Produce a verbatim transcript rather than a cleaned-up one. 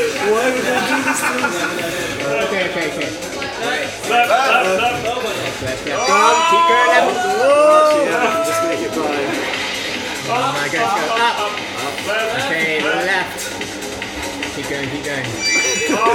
Why would I do this to you? Okay, okay, okay. Left, left, left. Left, left. Go on, keep going left. Oh, yeah, just make it by. Oh my God, go up. Left. Okay, left. Keep going, keep going.